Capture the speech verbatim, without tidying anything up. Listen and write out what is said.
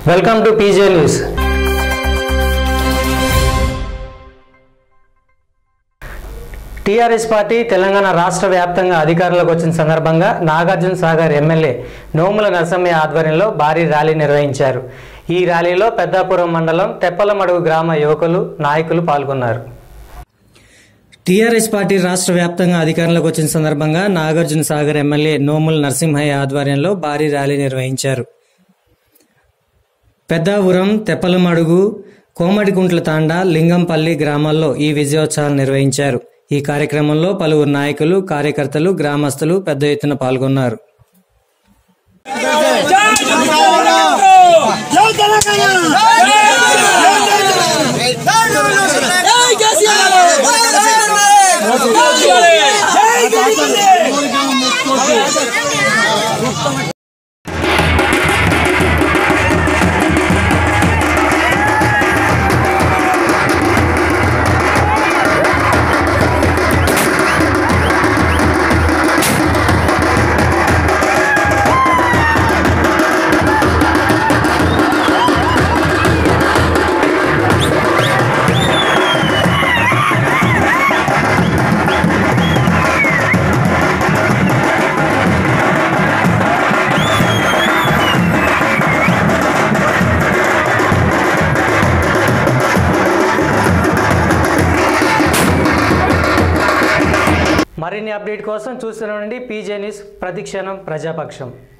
Welcome to PJ news. TRS party Telangana రాష్ట్ర వ్యాప్తంగా అధికారంలోకి వచ్చిన సందర్భంగా నాగార్జున సాగర్ ఎమ్మెల్యే నోముల నరసయ్య ఆధ్వర్యంలో భారీ ర్యాలీ నిర్వహించారు. ఈ ర్యాలీలో పెద్దాపురం మండలం తెప్పలమడుగు గ్రామ యువకులు నాయకులు పాల్గొన్నారు. టీఆర్ఎస్ పార్టీ రాష్ట్ర వ్యాప్తంగా అధికారంలోకి వచ్చిన సందర్భంగా నాగార్జున సాగర్ ఎమ్మెల్యే నోముల నరసింహయ్య ఆధ్వర్యంలో భారీ ర్యాలీ నిర్వహించారు. పెద్దాపురం, తెప్పలమడుగు, కోమటికుంట్ల తాండా, లింగంపల్లి గ్రామాల్లో ఈ విజయోత్సవాలు నిర్వహించారు. ఈ కార్యక్రమంలో పలువురు నాయకులు, కార్యకర్తలు, గ్రామస్తులు పెద్ద ఎత్తున పాల్గొన్నారు. మరిన్ని అప్డేట్ కోసం చూస్తూనే ఉండండి పీజే న్యూస్, ప్రతిక్షణం ప్రజాపక్షం.